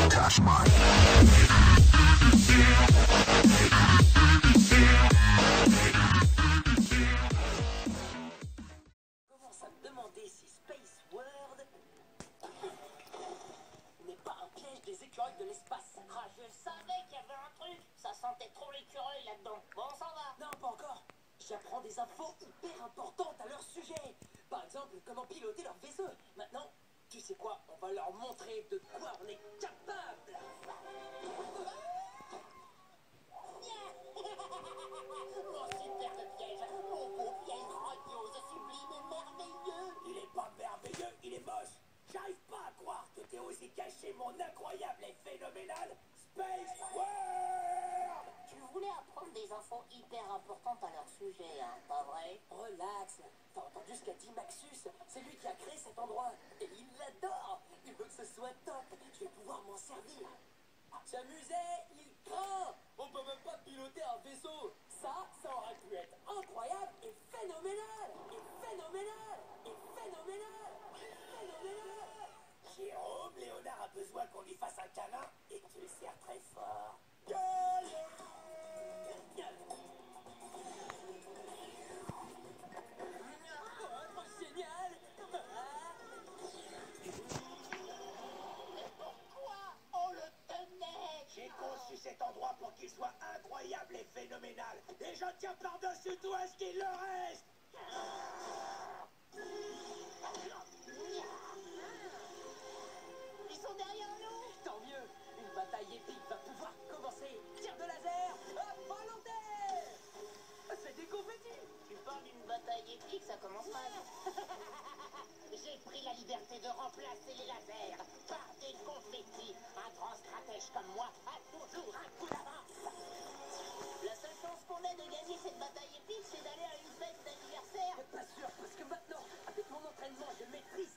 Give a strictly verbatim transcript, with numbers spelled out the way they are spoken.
Cash Mine. Commence à me demander si Space World n'est pas un piège des écureuils de l'espace. Ah, je savais qu'il y avait un truc. Ça sentait trop l'écureuil là-dedans. Bon, on s'en va. Non, pas encore. J'apprends des infos hyper importantes à leur sujet. Par exemple, comment piloter leur vaisseau. Maintenant, tu sais quoi? On va leur montrer de quoi on est capable. Mon superbe piège. Mon beau piège grandiose, sublime et merveilleux. Il est pas merveilleux, il est moche. J'arrive pas à croire que t'aies osé cacher mon incroyable et phénoménal Space World. Tu voulais apprendre des infos hyper importantes à leur sujet, hein, pas vrai? Relax. T'as entendu ce qu'a dit Maxus? C'est lui qui a créé cet endroit. Et il l'adore. Il veut que ce soit top. Je vais pouvoir m'en servir. S'amuser, il craint. On peut même pas piloter un vaisseau. Ça, ça aurait pu être incroyable et phénoménal. Et phénoménal. Et phénoménal. Et phénoménal. Jérôme, Léonard a besoin qu'on lui fasse un câlin et tu le serres très fort. Gueule. Oh, génial. Pourquoi on le tenait? J'ai conçu cet endroit pour qu'il soit incroyable et phénoménal. Et je tiens par-dessus tout à ce qu'il le reste. Ils sont derrière nous. Tant mieux. Une bataille épique va pouvoir commencer. Tir de laser. Hop, volontaire. C'est des confettis. Tu parles d'une bataille épique, ça commence mal. J'ai pris la liberté de remplacer les lasers par des confettis. Un grand stratège comme moi a toujours un coup d'avance. La seule chance qu'on ait de gagner cette bataille épique, c'est d'aller à une fête d'anniversaire. Pas sûr, parce que maintenant, avec mon entraînement, je maîtrise